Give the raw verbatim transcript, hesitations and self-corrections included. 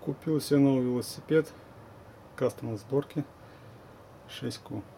Купил себе новый велосипед кастомной сборки шесть ку.